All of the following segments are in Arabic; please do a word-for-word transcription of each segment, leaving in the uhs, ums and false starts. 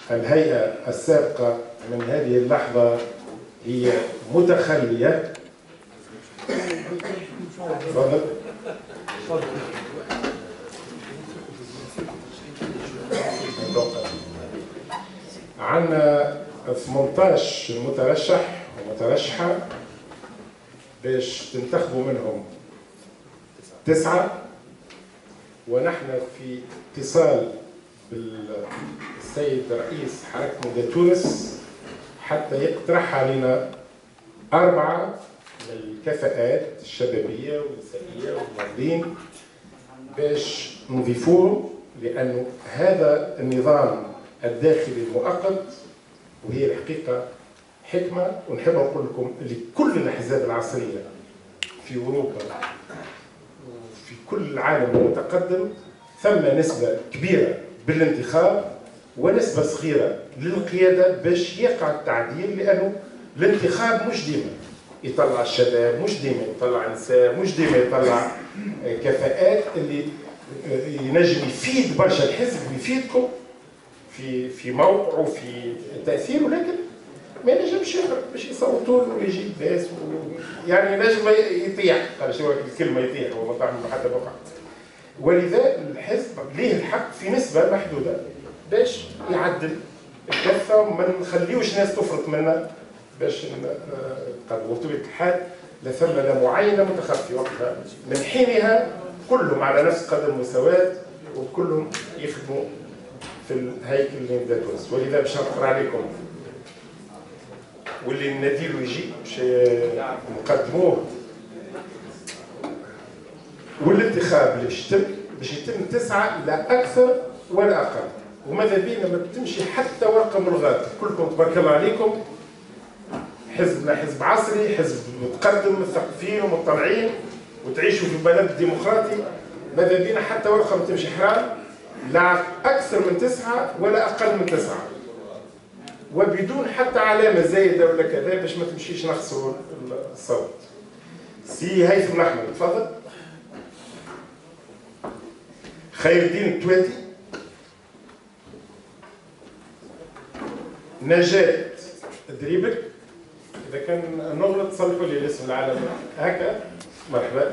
الهيئة السابقة من هذه اللحظة هي متخلية. تفضل. عندنا ثمانية عشر مترشح ومترشحة باش تنتخبوا منهم تسعة، ونحن في اتصال بالسيد رئيس حركة مدى تونس حتى يقترح علينا أربعة من الكفاءات الشبابية والنسائية والموظفين باش نضيفوهم، لأنه هذا النظام الداخلي المؤقت وهي الحقيقة حكمة. ونحب نقول لكم اللي كل الأحزاب العصرية في أوروبا وفي كل العالم المتقدم ثم نسبة كبيرة بالانتخاب ونسبة صغيرة للقيادة باش يقع التعديل، لأنه الانتخاب مش ديما يطلع الشباب، مش ديما يطلع النساء، مش ديما يطلع كفاءات اللي ينجم يفيد برشا الحزب ويفيدكم في في موقعه وفي تأثيره، لكن ما ينجمش باش يصوتوا له ويجيب ناس يعني ينجم يطيح، شو الكلمة يطيح هو ما تعمل حتى بقعة. ولذا الحزب ليه الحق في نسبة محدودة باش يعدل الكفة وما نخليوش ناس تفرط منا باش نقدموا. بطبيعة الحال لثم لا معاينة متخفية وقتها، من حينها كلهم على نفس قدر المساواة وكلهم يخدموا في الهيكل اللي نبدا تونس. ولذا باش نقرا عليكم واللي نديرو يجي باش نقدموه، والانتخاب اللي باش يتم باش يتم تسعة لا اكثر ولا اقل، وماذا بينا ما تتمشي حتى ورقه ملغاه. كلكم تبارك الله عليكم، حزبنا حزب عصري، حزب متقدم مثقفين ومطلعين وتعيشوا في بلد ديمقراطي، ماذا بينا حتى ورقه ما تمشي حرام، لا اكثر من تسعه ولا اقل من تسعه، وبدون حتى علامه زايده ولا كذا باش ما تمشيش نخسروا الصوت. سي هيثم احمد تفضل. خير الدين التواتي. نجاة دريبك. اذا كان نغلط صلحوا لي الاسم العالمي هكا. مرحبا.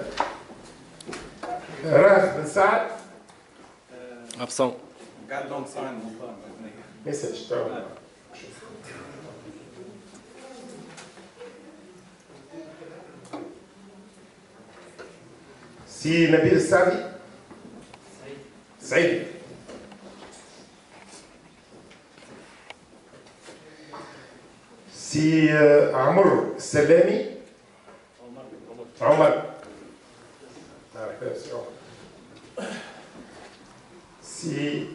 راف بن سعد. ابسون. مسج تاعو. سي نبيل السعدي. سعيد. سي عمر السلامي. عمر. سي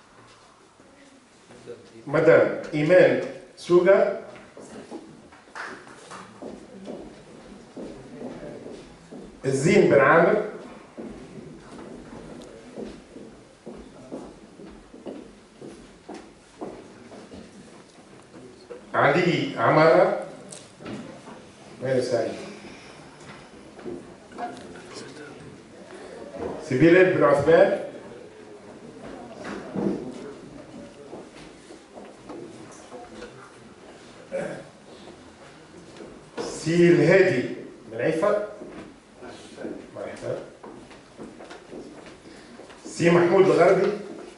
مدام إيمان سوغا. الزين بن عامر. علي عمارة. وين سعيد؟ سي بلال بن عثمان. سي الهادي بن عيفة. مرحبا. سي محمود الغربي.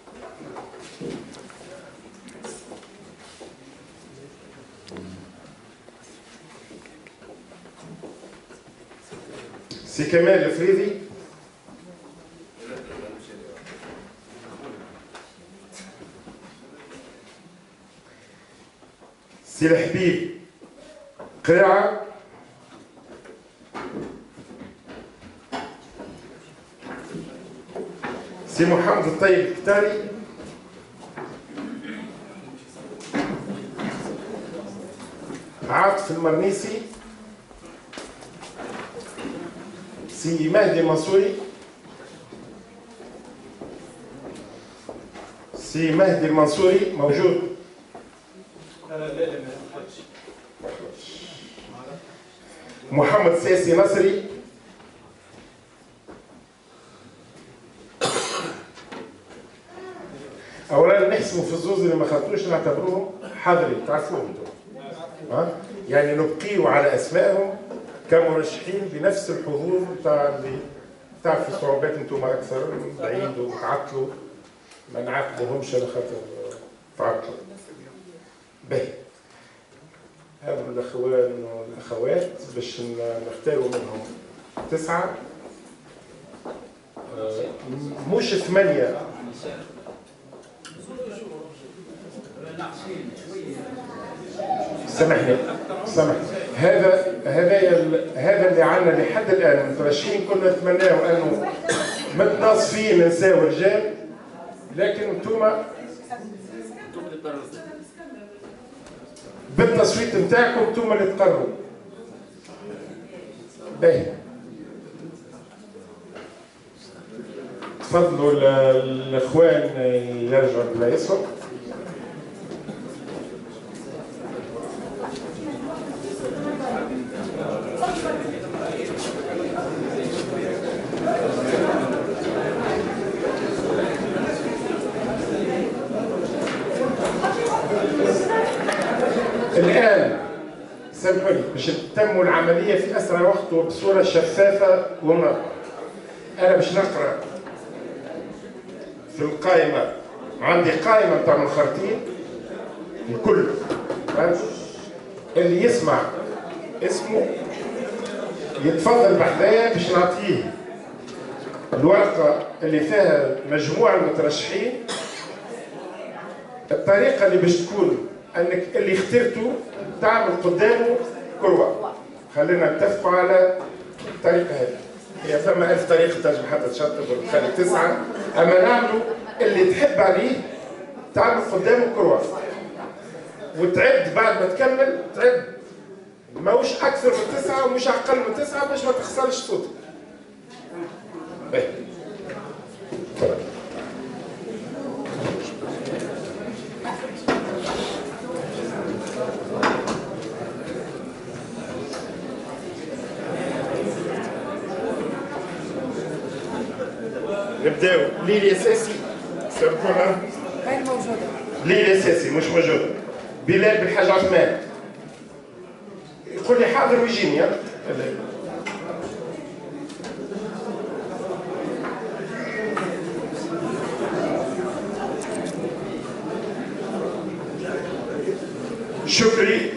سي كمال الفريدي. سي الحبيب قرعة. سي محمد الطيب الكتاري. عاطف المرنيسي. سي مهدي المنصوري. سي مهدي المنصوري موجود؟ لا لا لا ما محمد سياسي نصري. اولا نحسب يقسموا في الزوز اللي ما خلطوش نعتبروهم حاضرين، تعرفوهم انتم. ها؟ يعني نبقيوا على اسمائهم كمرشحين بنفس الحضور بتاع اللي تعرفوا صعوبات انتم اكثر من بعيد وتعطلوا، ما نعاقبوهمش على خاطر تعطلوا. باهي. هذو الاخوان والاخوات باش نختاروا منهم تسعه مش ثمانيه. سامحني سامحني هذا هذا هذا اللي عندنا لحد الان مترشحين كنا نتمناه انه متناصفين نساء ورجال، لكن انتم بالتصويت نتاعكم انتم اللي تقرروا. باهي تفضلوا الاخوان يرجعوا لمجلسهم. الآن سامحوني باش تتم العملية في أسرع وقت وبصورة شفافة ونقرأ. أنا باش نقرأ في القائمة، عندي قائمة نتاع منخرطين الكل، اللي يسمع اسمه يتفضل بحذايا باش نعطيه الورقة اللي فيها مجموع المترشحين. الطريقة اللي باش تكون انك اللي اخترته تعمل قدامه كروة. خلينا نتفقوا على الطريقه هذه. هي ثم ألف طريقه تنجم حتى تشطب وتخلي تسعه، اما نعملوا اللي تحب عليه تعمل قدامه كروة وتعد بعد ما تكمل تعد ماهوش اكثر من تسعه ومش اقل من تسعه باش ما تخسرش صوتك. باهي نبداو. لي الاساسي سامحونا غير موجودة. لي الاساسي مش موجودة. بلال بالحاج عثمان يقول لي حاضر ويجيني. شكري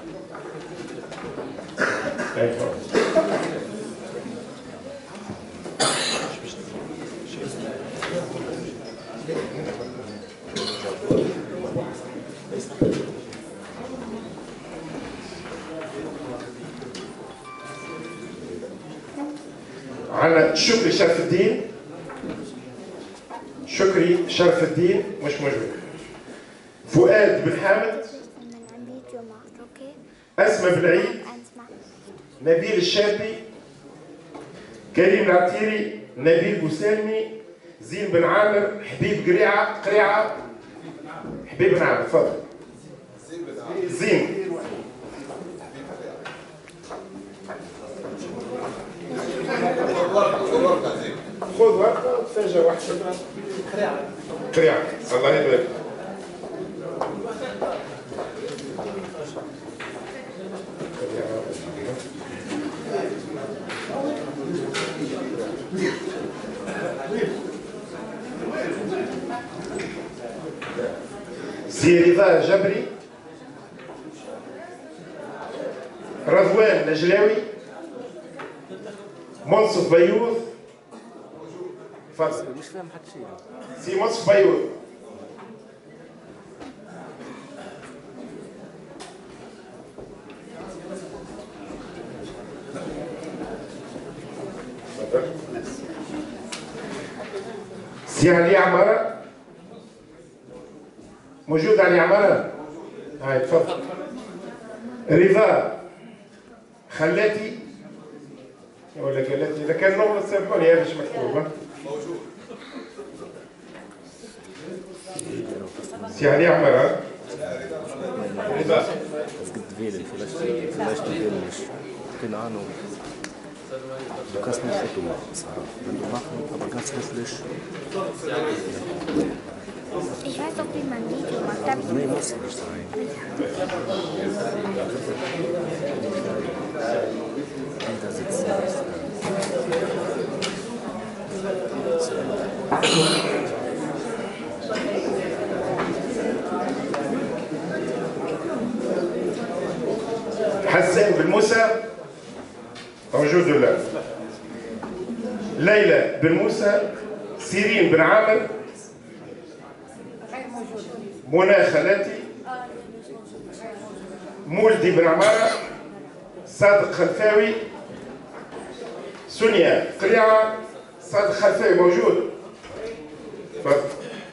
عندنا شكري شرف الدين. شكري شرف الدين مش موجود. فؤاد بن حامد. أسماء بالعيد. نبيل الشابي. كريم العتيري. نبيل بوسالمي. زين بن عامر. حبيب قريعة قريعة حبيب بن عامر تفضل. زين خذ ورقة وتفاجأ واحدة. قريعة قريعة الله يبارك. سي رضا جبري. رضوان نجلاوي. منصف بيوض. تفضل. مش فاهم حتى شيء. سي منصف بيوض. سي علي عمارة. موجود علي عمارة؟ هاي تفضل. رضا خلاتي ولا قالتني اذا كان نغلط سامحوني هذا مش مكتوب. موجود. سي علي عمر. رضا قد فيلم فلاش فلاش فيلم كان عنه بكاس نفسه صراحة عنده معهم طبقات فلاش Ich weiß doch, wie man Video macht. Darf ich Nee, muss nicht sein. Da sitzt er nicht. حسان بن موسى موجود ولا لا؟ ليلى بن موسى، سيرين بن عامر، منى خالاتي، مولدي بن عمارة، صادق خلفاوي، سونيا قريعة. صادق خلفاوي موجود؟ تفضل.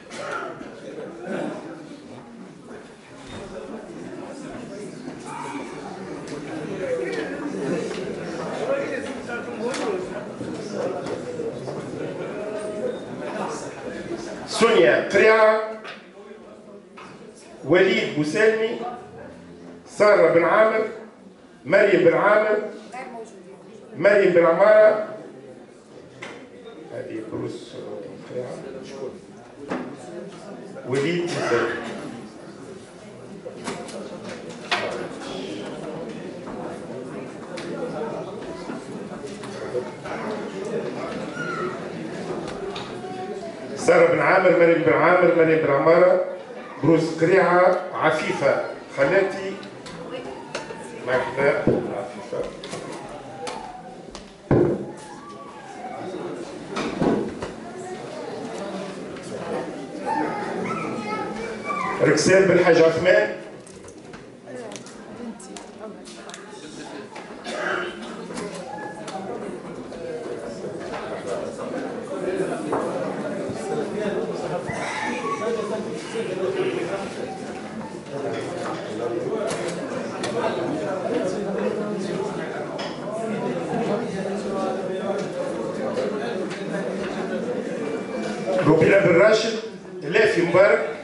سونيا قريعة، وليد بوسالمي، سارة بن عامر، مريم بن عامر، مريم بن عمارة. هذه بروس قريعة. وليد بوسالمي. سارة بن عامر، مريم بن عامر، مريم بن عمارة، بروس قريعة، عفيفة خالاتي، مرحبا عفيفة. ركسان بن حاج عثمان، روبينا بن راشد، لافي مبارك،